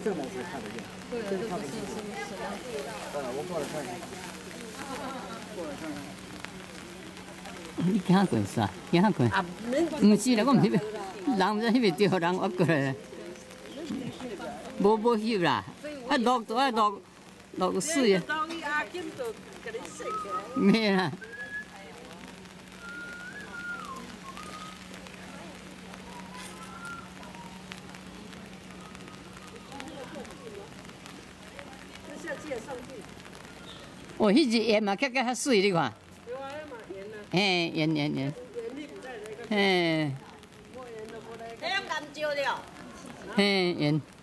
这个才看得见。 对，这个是什么？ 我过来看看。过来看看。 你行过啥？行过？啊，唔是啦，我唔是，人唔知迄边钓人挖过来。无翕啦，落水啊。咩啦？哦，迄只盐嘛，较较水，你看。有啊，迄嘛盐啊。嘿，盐。盐你唔知那个。嘿。冇盐就冇那个。那要干椒了。嘿，盐。